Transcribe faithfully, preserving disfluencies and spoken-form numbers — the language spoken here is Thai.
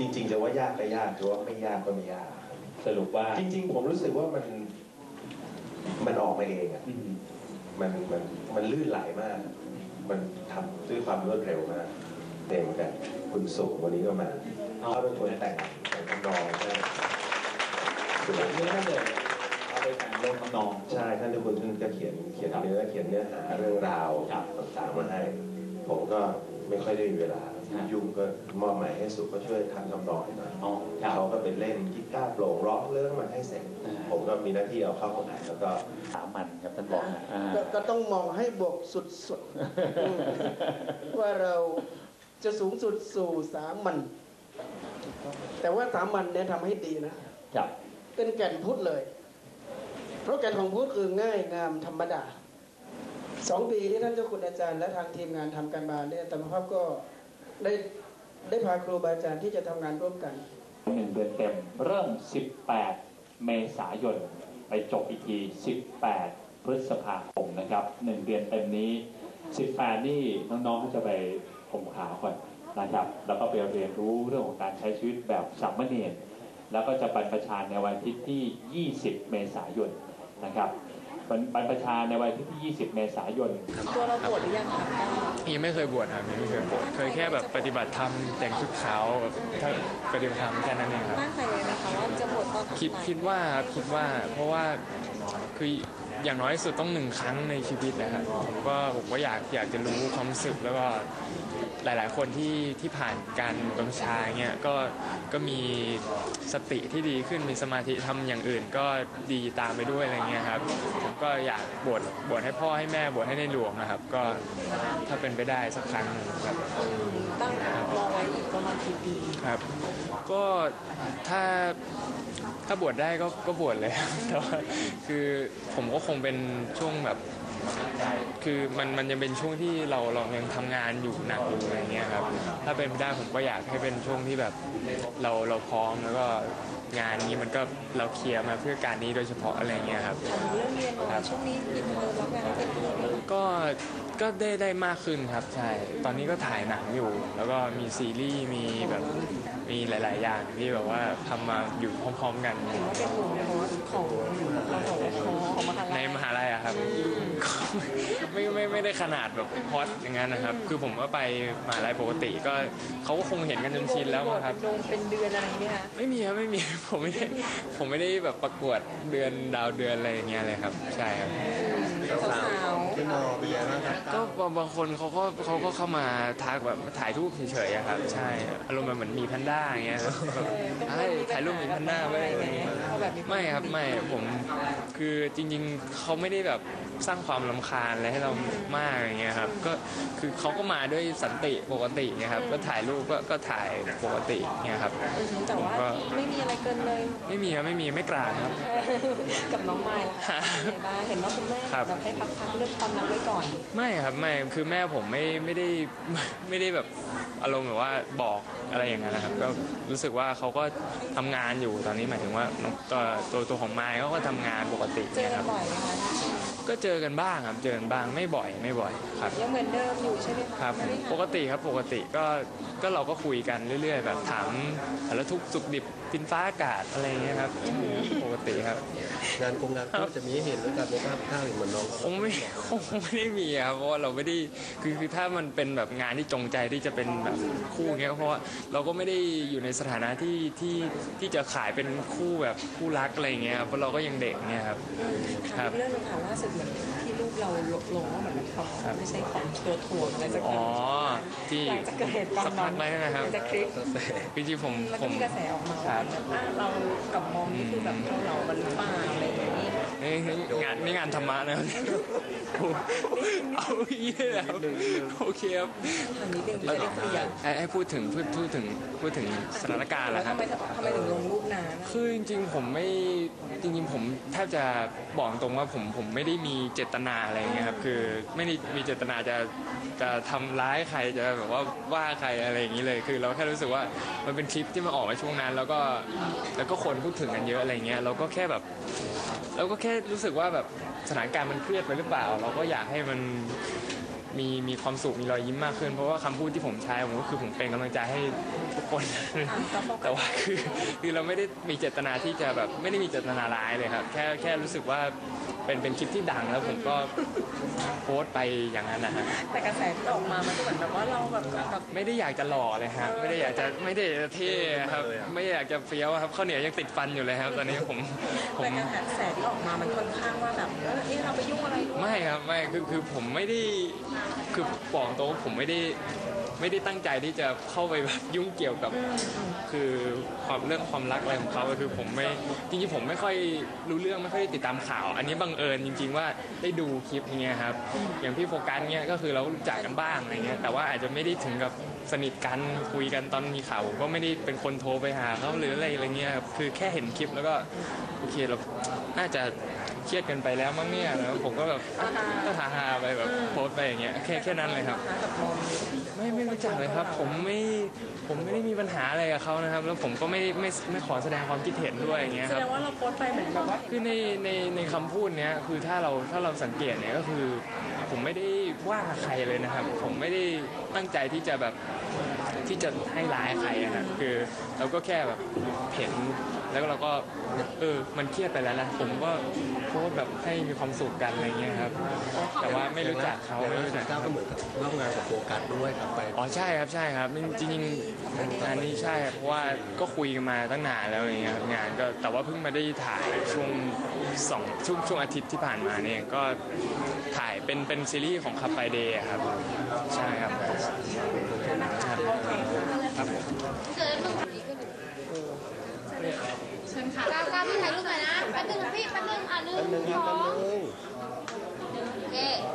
จริงๆจะว่ายากก็ยากหรือว่าไม่ยากก็ไม่ยากสรุปว่าจริงๆผมรู้สึกว่ามันมันออกมาเองอ่ะมันมันมันลื่นไหลมากมันทำด้วยความรวดเร็วมากเต็มกันคุณสุวันนี้ก็มาเขาเป็นคนแต่งแต่งทำนองใช่คือเนื้อนั่นเลยเอาไปแต่งลงทำนองใช่ท่านทุกคนท่านก็เขียนเขียนเนื้อเขียนเนื้อหาเรื่องราวต่างๆมาให้ผมก็ไม่ค่อยได้มีเวลายุ่งก็มอบหมายให้สุก็ช่วยทำทำนองให้หน่อยเขาก็ไปเล่นกีตาร์โปร่งร้องเรื่องมาให้เสร็จผมก็มีหน้าที่เอาเข้าของไหนแล้วก็สามัญครับท่านบอกก็ต้องมองให้บวกสุดๆว่าเราจะสูงสุดสู่สามัญแต่ว่าสามัญเนี่ยทำให้ดีนะเป็นแก่นพุทธเลยเพราะแก่นของพุทธคือง่ายงามธรรมดาสองปีที่ท่านเจ้าคุณอาจารย์และทางทีมงานทำการบ้านเนี่ยธรรมภาพก็ได้ได้พาครูบาอาจารย์ที่จะทำงานร่วมกันหนึ่งเดือนเต็มเริ่มสิบแปดเมษายนไปจบอีกทีสิบแปดพฤษภาคมนะครับหนึ่งเดือนเต็มนี้สิบแปดนี่น้องๆก็จะไปผมขาวก่อนนะครับแล้วก็ไปเรียนรู้เรื่องของการใช้ชีวิตแบบสามเณรแล้วก็จะบรรพชาในวันอาทิตย์ที่ยี่สิบเมษายนนะครับบรรพชาในวันที่ยี่สิบเมษายนตัวเราบวชหรือยังคะยังไม่เคยบวชครับยังไม่เคยบวชเคยแค่แบบปฏิบัติธรรมแต่งชุดขาวถ้าปฏิบัติธรรมแค่นั้นเองครับตั้งใจเลยนะคะว่าจะบวชตอนคิดคิดว่าคิดว่าเพราะว่าคืออย่างน้อยที่สุดต้องหนึ่งครั้งในชีวิตนะครับผมก็ผมก็อยากอยากจะรู้ความรู้สึกแล้วก็หลายๆคนที่ที่ผ่านการบรรพชาเงี้ยก็ก็มีสติที่ดีขึ้นมีสมาธิทำอย่างอื่นก็ดีตามไปด้วยอะไรเงี้ยครับผมก็อยากบวชบวชให้พ่อให้แม่บวชให้ในหลวงนะครับก็ถ้าเป็นไปได้สักครั้งนึงครับตั้งรอไว้อีกประมาณกี่ปีครับก็ถ้าถ้าบวชได้ก็ก็บวชเลยแต่ว่าคือผมก็คงเป็นช่วงแบบคือมันมันยังเป็นช่วงที่เราเรายังทำงานอยู่หนักอยู่อะไรเงี้ยครับถ้าเป็นไปได้ผมก็อยากให้เป็นช่วงที่แบบเราเราพร้อมแล้วก็งานนี้มันก็เราเคลียร์มาเพื่อการนี้โดยเฉพาะอะไรเงี้ยครับเรื่องเรียนช่วงนี้มีเธอรับงานเป็นก็ก็ได้ได้มากขึ้นครับใช่ตอนนี้ก็ถ่ายหนังอยู่แล้วก็มีซีรีส์มีแบบมีหลายๆอย่างที่แบบว่าทำมาอยู่พร้อมๆกันเป็นหนุ่มโพสของของมหาลัยในมหาลัยอะครับไม่ไม่ไม่ได้ขนาดแบบฮอตอย่างนั้นนะครับคือผมก็ไปมหาลัยปกติก็เขาก็คงเห็นกันจนชินแล้วครับลงเป็นเดือนอะไรไหมคะไม่มีครับไม่มีผมไม่ได้ผมไม่ได้แบบประกวดเดือนดาวเดือนอะไรอย่างเงี้ยเลยครับใช่ครับสาวพี่นอเป็นยังไงครับก็บางคนเขาก็เขาก็เข้ามาทักแบบถ่ายรูปเฉยๆครับใช่อารมณ์เหมือนมีแพนด้าอย่างเงี้ยใช่ถ่ายรูปมีแพนด้าไว้อะไรเงี้ยไม่ครับไม่ผมคือจริงๆเขาไม่ได้แบบสร้างความรำคาญอะไรให้เรามากอย่างเงี้ยครับก็คือเขาก็มาด้วยสันติปกติเงี้ยครับก็ถ่ายรูปก็ก็ถ่ายปกติเงี้ยครับแต่ว่าไม่มีอะไรเกินเลยไม่มีครับไม่มีไม่กลางครับกับน้องไม้ล่ะคะเห็นว่าคุณแม่แบบให้พักๆเรื่องความรักไว้ก่อนไม่ครับไม่คือแม่ผมไม่ไม่ได้ไม่ได้แบบอารมณ์แบบว่าบอกอะไรอย่างเงี้ยนะครับก็รู้สึกว่าเขาก็ทำงานอยู่ตอนนี้หมายถึงว่าตัวตัวตัวของไม้เขาก็ทำงานปกติเนี่ยครับก็เจอกันบ้างครับเจอกันบ้างไม่บ่อยไม่บ่อยครับยังเหมือนเดิมอยู่ใช่ไหมครับปกติครับปกติก็ก็เราก็คุยกันเรื่อยๆแบบถามสารทุกข์สุขดิบดินฟ้าอากาศอะไรเงี้ยครับปกติครับงานคงงานก็จะมีเห็นแล้วกันในภาพข้าวเหมือนน้องคงไม่คงไม่ได้มีครับเพราะว่าเราไม่ได้คือคือถ้ามันเป็นแบบงานที่จงใจที่จะเป็นแบบคู่เงี้ยเพราะว่าเราก็ไม่ได้อยู่ในสถานะที่ที่ที่จะขายเป็นคู่แบบคู่รักอะไรเงี้ยเพราะเราก็ยังเด็กเงี้ยครับครับเรื่องนึงค่ะล่าสุดเหมือนที่ลูกเราลงว่าเหมือนเขาไม่ใช่ของเชิดถ่วงอะไรสักอย่างอ๋อที่จะเกิดเหตุการณ์นั้นนะครับจะคลิปจริงๆผมผมกระแสออกมาว่าเรากับมองนี่คือแบบเรากันหรือเปล่าอะไรอย่างนี้นี่งานนี่งานธรรมะนะเอาอย่างนี้แล้วโอเคครับให้พูดถึงพูดพูดถึงพูดถึงสถานการณ์แหละครับทำไมทำไมถึงลงรูปนั้นคือจริงๆผมไม่จริงๆผมแทบจะบอกตรงว่าผมผมไม่ได้มีเจตนาอะไรเงี้ยครับคือไม่ได้มีเจตนาจะจะทำร้ายใครจะแบบว่าว่าใครอะไรอย่างนี้เลยคือเราแค่รู้สึกว่ามันเป็นคลิปที่มาออกมาช่วงนั้นแล้วก็แล้วก็คนพูดถึงกันเยอะอะไรเงี้ยเราก็แค่แบบเราก็แค่รู้สึกว่าแบบสถานการณ์มันเครียดไปหรือเปล่าเราก็อยากให้มันมีมีความสุขมีรอยยิ้มมากขึ้นเพราะว่าคำพูดที่ผมใช้ผมก็คือผมเป็นกำลังใจให้ทุกคน แต่ว่าคือคือเราไม่ได้มีเจตนาที่จะแบบไม่ได้มีเจตนาร้ายเลยครับแค่แค่รู้สึกว่าเป็นเป็นคลิปที่ดังแล้วผมก็โพสต์ไปอย่างนั้นนะฮะแต่กระแสที่ออกมามันก็เหมือนแบบว่าเราแบบแบบไม่ได้อยากจะหล่อเลยฮะไม่ได้อยากจะไม่ได้จะเท่ครับไม่อยากจะเฟี้ยวครับข้าวเหนียวยังติดฟันอยู่เลยครับตอนนี้ผมผมแต่กระแสที่ออกมามันค่อนข้างว่าแบบเออเอ๊ะเราไปยุ่งอะไรด้วยไม่ครับไม่คือคือผมไม่ได้คือบอกตรงว่าผมไม่ได้ไม่ได้ตั้งใจที่จะเข้าไปแบบยุ่งเกี่ยวกับคือความเรื่องความรักอะไรของเขาคือผมไม่จริงๆผมไม่ค่อยรู้เรื่องไม่ค่อยได้ติดตามข่าว อันนี้บังเอิญจริง ๆว่าได้ดูคลิปเงี้ยครับอย่างพี่โฟกัสเงี้ยก็คือเรารู้จักกันบ้างอะไรเงี้ยแต่ว่าอาจจะไม่ได้ถึงกับสนิทกันคุยกันตอนมีข่าวผมก็ไม่ได้เป็นคนโทรไปหาเขาหรืออะไรอะไรเงี้ยครับคือแค่เห็นคลิปแล้วก็โอเคเราน่าจะเครียดกันไปแล้วมั้งเนี่ยแล้วผมก็แบบก็ฮาๆไปแบบโพสต์ไปอย่างเงี้ยแค่แค่นั้นเลยครับไม่ไม่รู้จักเลยครับผมไม่ผมไม่ได้มีปัญหาอะไรกับเขานะครับแล้วผมก็ไม่ไม่ไม่ขอแสดงความคิดเห็นด้วยอย่างเงี้ยแสครับดงว่าเราโพสต์ไปเหมือนแบบว่าคือในในในคำพูดเนี้ยคือถ้าเราถ้าเราสังเกตเนี่ยก็คือผมไม่ได้ว่าใครเลยนะครับ ผมไม่ได้ตั้งใจที่จะแบบที่จะให้ร้ายใครอะนะคือเราก็แค่แบบเห็นแล้วเราก็เออมันเครียดไปแล้วนะผมก็โพสต์แบบให้มีความสุขกันอะไรเงี้ยครับแต่ว่าไม่รู้จักเขาไม่รู้จักก้าวก็เหมือนกับร่วมงานกับโฟกัสด้วยครับไปอ๋อใช่ครับใช่ครับจริงๆงานนี้ใช่ครับเพราะว่าก็คุยกันมาตั้งนานแล้วอย่างเงี้ยครับงานก็แต่ว่าเพิ่งมาได้ถ่ายช่วงสองช่วงช่วงอาทิตย์ที่ผ่านมาเนี่ยก็ถ่ายเป็นเป็นซีรีส์ของคาไฟเดย์ครับใช่ครับครับผมเกิดมึงเชิญค่ะก้าวก้าวพี่ถ่ายรูปหน่อยนะแป๊บนึงพี่แป๊บนึงอ่ะหนึ่งแป๊บนึงครับสแป๊บองนึงโอเค